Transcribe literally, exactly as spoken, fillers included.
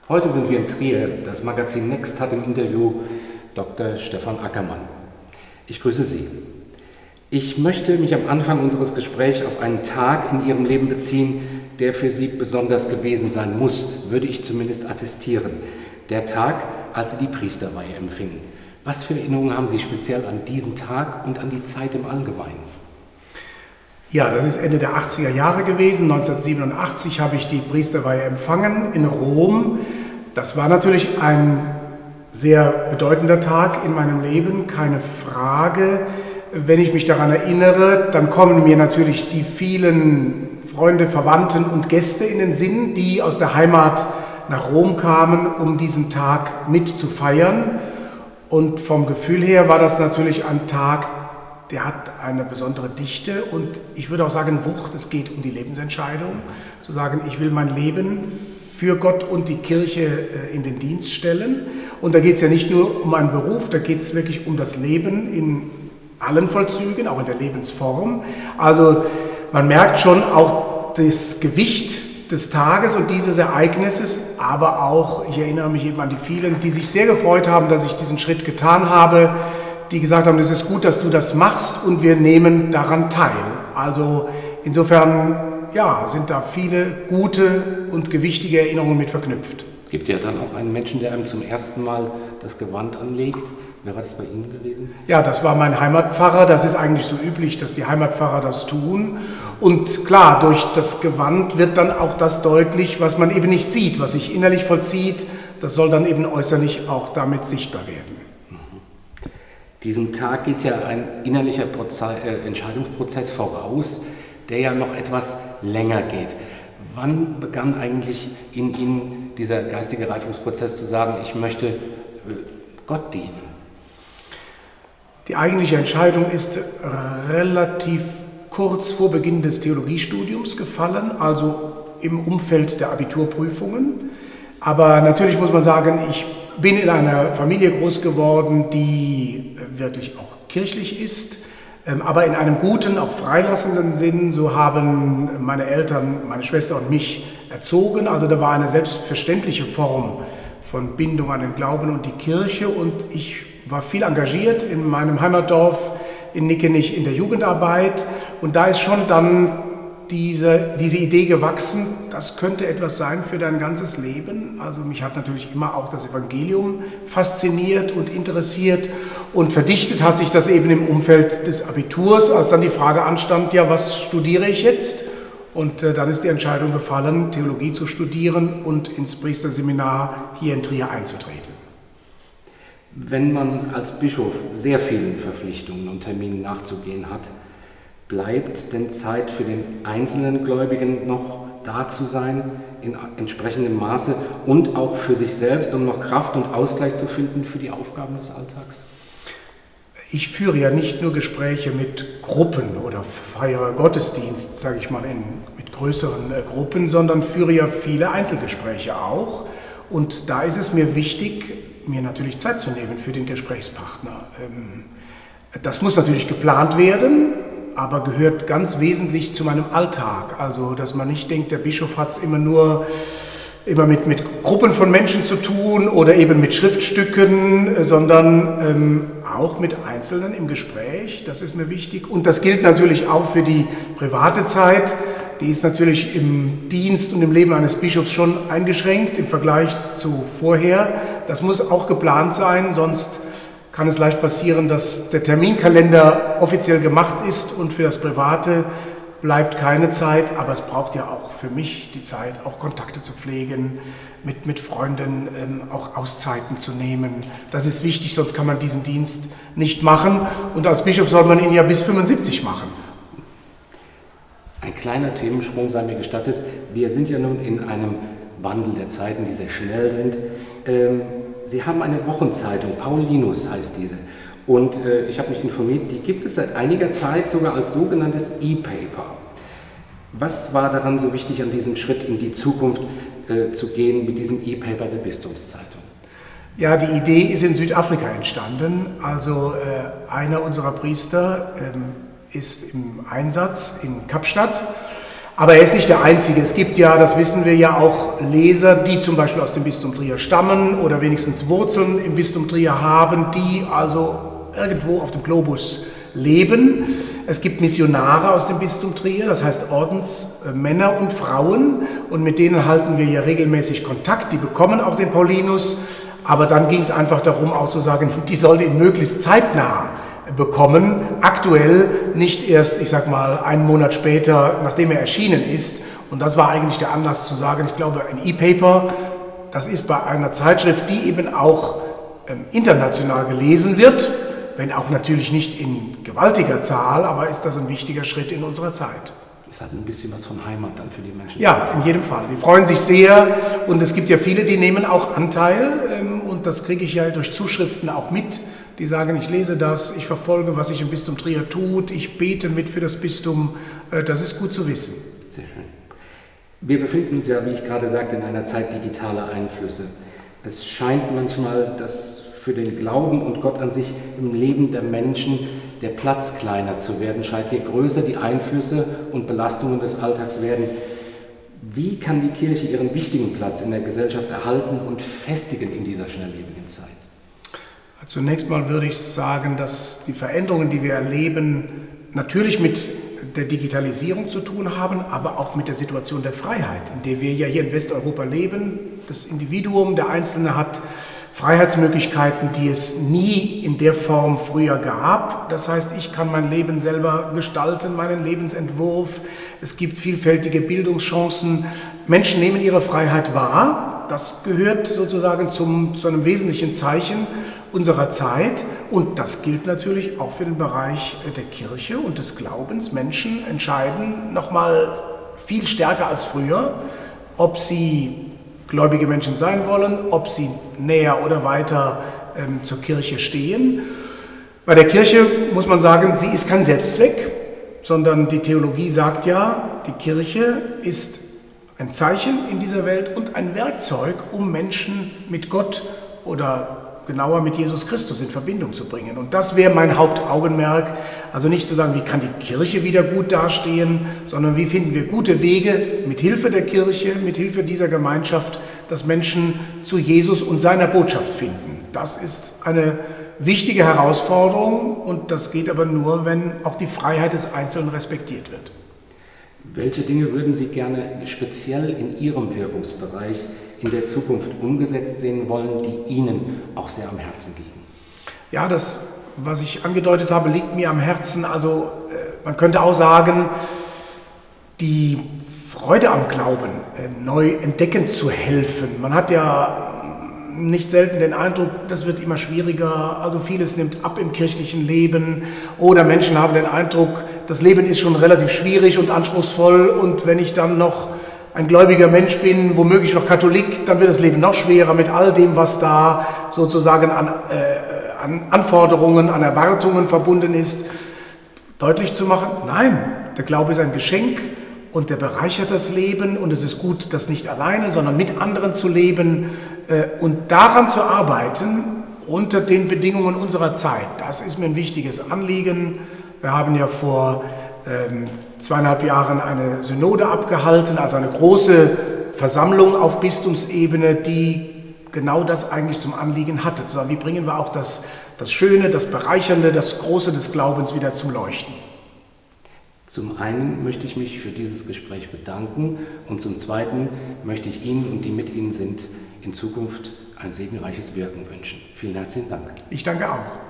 Heute sind wir in Trier. Das Magazin Next hat im Interview Doktor Stefan Ackermann. Ich grüße Sie. Ich möchte mich am Anfang unseres Gesprächs auf einen Tag in Ihrem Leben beziehen, der für Sie besonders gewesen sein muss, würde ich zumindest attestieren. Der Tag, als Sie die Priesterweihe empfingen. Was für Erinnerungen haben Sie speziell an diesen Tag und an die Zeit im Allgemeinen? Ja, das ist Ende der achtziger Jahre gewesen. neunzehnhundertsiebenundachtzig habe ich die Priesterweihe empfangen in Rom. Das war natürlich ein sehr bedeutender Tag in meinem Leben, keine Frage. Wenn ich mich daran erinnere, dann kommen mir natürlich die vielen Freunde, Verwandten und Gäste in den Sinn, die aus der Heimat nach Rom kamen, um diesen Tag mit zu feiern. Und vom Gefühl her war das natürlich ein Tag, der hat eine besondere Dichte und ich würde auch sagen Wucht. Es geht um die Lebensentscheidung, zu sagen, ich will mein Leben für Gott und die Kirche in den Dienst stellen. Und da geht es ja nicht nur um einen Beruf, da geht es wirklich um das Leben in allen Vollzügen, auch in der Lebensform. Also man merkt schon auch das Gewicht des Tages und dieses Ereignisses, aber auch, ich erinnere mich eben an die vielen, die sich sehr gefreut haben, dass ich diesen Schritt getan habe, die gesagt haben, es ist gut, dass du das machst und wir nehmen daran teil. Also insofern, ja, sind da viele gute und gewichtige Erinnerungen mit verknüpft. Es gibt ja dann auch einen Menschen, der einem zum ersten Mal das Gewand anlegt. Wer war das bei Ihnen gewesen? Ja, das war mein Heimatpfarrer. Das ist eigentlich so üblich, dass die Heimatpfarrer das tun. Und klar, durch das Gewand wird dann auch das deutlich, was man eben nicht sieht, was sich innerlich vollzieht. Das soll dann eben äußerlich auch damit sichtbar werden. Diesem Tag geht ja ein innerlicher Proze- äh, Entscheidungsprozess voraus, der ja noch etwas länger geht. Wann begann eigentlich in Ihnen dieser geistige Reifungsprozess zu sagen, ich möchte äh, Gott dienen? Die eigentliche Entscheidung ist relativ kurz vor Beginn des Theologiestudiums gefallen, also im Umfeld der Abiturprüfungen. Aber natürlich muss man sagen, ich bin in einer Familie groß geworden, die wirklich auch kirchlich ist, aber in einem guten, auch freilassenden Sinn. So haben meine Eltern, meine Schwester und mich erzogen. Also da war eine selbstverständliche Form von Bindung an den Glauben und die Kirche. Und ich war viel engagiert in meinem Heimatdorf in Nickenich in der Jugendarbeit. Und da ist schon dann diese, diese Idee gewachsen, das könnte etwas sein für dein ganzes Leben. Also mich hat natürlich immer auch das Evangelium fasziniert und interessiert. Und verdichtet hat sich das eben im Umfeld des Abiturs, als dann die Frage anstand, ja, was studiere ich jetzt? Und äh, dann ist die Entscheidung gefallen, Theologie zu studieren und ins Priesterseminar hier in Trier einzutreten. Wenn man als Bischof sehr vielen Verpflichtungen und Terminen nachzugehen hat, bleibt denn Zeit für den einzelnen Gläubigen noch da zu sein, in entsprechendem Maße und auch für sich selbst, um noch Kraft und Ausgleich zu finden für die Aufgaben des Alltags? Ich führe ja nicht nur Gespräche mit Gruppen oder feiere Gottesdienst, sage ich mal, in, mit größeren äh, Gruppen, sondern führe ja viele Einzelgespräche auch. Und da ist es mir wichtig, mir natürlich Zeit zu nehmen für den Gesprächspartner. Ähm, das muss natürlich geplant werden, aber gehört ganz wesentlich zu meinem Alltag. Also, dass man nicht denkt, der Bischof hat es immer nur immer mit, mit Gruppen von Menschen zu tun oder eben mit Schriftstücken, sondern ähm, auch mit Einzelnen im Gespräch. Das ist mir wichtig. Und das gilt natürlich auch für die private Zeit. Die ist natürlich im Dienst und im Leben eines Bischofs schon eingeschränkt im Vergleich zu vorher. Das muss auch geplant sein, sonst kann es leicht passieren, dass der Terminkalender offiziell gemacht ist und für das Private bleibt keine Zeit, aber es braucht ja auch für mich die Zeit, auch Kontakte zu pflegen, mit, mit Freunden ähm, auch Auszeiten zu nehmen. Das ist wichtig, sonst kann man diesen Dienst nicht machen und als Bischof soll man ihn ja bis fünfundsiebzig machen. Ein kleiner Themensprung sei mir gestattet. Wir sind ja nun in einem Wandel der Zeiten, die sehr schnell sind. Ähm, Sie haben eine Wochenzeitung, Paulinus heißt diese. Und äh, ich habe mich informiert, die gibt es seit einiger Zeit sogar als sogenanntes E-Paper. Was war daran so wichtig, an diesem Schritt in die Zukunft äh, zu gehen mit diesem E-Paper der Bistumszeitung? Ja, die Idee ist in Südafrika entstanden. Also äh, einer unserer Priester ähm, ist im Einsatz in Kapstadt Aber er ist nicht der Einzige. Es gibt ja, das wissen wir ja, auch Leser, die zum Beispiel aus dem Bistum Trier stammen oder wenigstens Wurzeln im Bistum Trier haben, die also irgendwo auf dem Globus leben. Es gibt Missionare aus dem Bistum Trier, das heißt Ordensmänner und Frauen, und mit denen halten wir ja regelmäßig Kontakt. Die bekommen auch den Paulinus, aber dann ging es einfach darum, auch zu sagen, die sollen ihn möglichst zeitnah bekommen, aktuell, nicht erst, ich sag mal, einen Monat später, nachdem er erschienen ist. Und das war eigentlich der Anlass zu sagen, ich glaube, ein E-Paper, das ist bei einer Zeitschrift, die eben auch ähm, international gelesen wird, wenn auch natürlich nicht in gewaltiger Zahl, aber ist das ein wichtiger Schritt in unserer Zeit. Es hat ein bisschen was von Heimat dann für die Menschen. Ja, in jedem Fall. Die freuen sich sehr, und es gibt ja viele, die nehmen auch Anteil, ähm, und das kriege ich ja durch Zuschriften auch mit. Die sagen, ich lese das, ich verfolge, was sich im Bistum Trier tut, ich bete mit für das Bistum. Das ist gut zu wissen. Sehr schön. Wir befinden uns ja, wie ich gerade sagte, in einer Zeit digitaler Einflüsse. Es scheint manchmal, dass für den Glauben und Gott an sich im Leben der Menschen der Platz kleiner zu werden scheint, je größer die Einflüsse und Belastungen des Alltags werden. Wie kann die Kirche ihren wichtigen Platz in der Gesellschaft erhalten und festigen in dieser schnelllebigen Zeit? Zunächst mal würde ich sagen, dass die Veränderungen, die wir erleben, natürlich mit der Digitalisierung zu tun haben, aber auch mit der Situation der Freiheit, in der wir ja hier in Westeuropa leben. Das Individuum, der Einzelne, hat Freiheitsmöglichkeiten, die es nie in der Form früher gab. Das heißt, ich kann mein Leben selber gestalten, meinen Lebensentwurf. Es gibt vielfältige Bildungschancen. Menschen nehmen ihre Freiheit wahr. Das gehört sozusagen zum, zu einem wesentlichen Zeichen unserer Zeit, und das gilt natürlich auch für den Bereich der Kirche und des Glaubens. Menschen entscheiden nochmal viel stärker als früher, ob sie gläubige Menschen sein wollen, ob sie näher oder weiter ähm, zur Kirche stehen. Bei der Kirche muss man sagen, sie ist kein Selbstzweck, sondern die Theologie sagt ja, die Kirche ist ein Zeichen in dieser Welt und ein Werkzeug, um Menschen mit Gott oder genauer mit Jesus Christus in Verbindung zu bringen. Und das wäre mein Hauptaugenmerk. Also nicht zu sagen, wie kann die Kirche wieder gut dastehen, sondern wie finden wir gute Wege mit Hilfe der Kirche, mit Hilfe dieser Gemeinschaft, dass Menschen zu Jesus und seiner Botschaft finden. Das ist eine wichtige Herausforderung, und das geht aber nur, wenn auch die Freiheit des Einzelnen respektiert wird. Welche Dinge würden Sie gerne speziell in Ihrem Wirkungsbereich in der Zukunft umgesetzt sehen wollen, die Ihnen auch sehr am Herzen liegen? Ja, das, was ich angedeutet habe, liegt mir am Herzen. Also äh, man könnte auch sagen, die Freude am Glauben äh, neu entdecken zu helfen. Man hat ja nicht selten den Eindruck, das wird immer schwieriger, also vieles nimmt ab im kirchlichen Leben, oder Menschen haben den Eindruck, das Leben ist schon relativ schwierig und anspruchsvoll, und wenn ich dann noch ein gläubiger Mensch bin, womöglich noch Katholik, dann wird das Leben noch schwerer mit all dem, was da sozusagen an, äh, an Anforderungen, an Erwartungen verbunden ist. Deutlich zu machen, nein, der Glaube ist ein Geschenk und der bereichert das Leben, und es ist gut, das nicht alleine, sondern mit anderen zu leben äh, und daran zu arbeiten unter den Bedingungen unserer Zeit. Das ist mir ein wichtiges Anliegen. Wir haben ja vor ähm, zweieinhalb Jahren eine Synode abgehalten, also eine große Versammlung auf Bistumsebene, die genau das eigentlich zum Anliegen hatte. Zu sagen, wie bringen wir auch das, das Schöne, das Bereichernde, das Große des Glaubens wieder zum Leuchten. Zum einen möchte ich mich für dieses Gespräch bedanken, und zum zweiten möchte ich Ihnen und die mit Ihnen sind in Zukunft ein segenreiches Wirken wünschen. Vielen herzlichen Dank. Ich danke auch.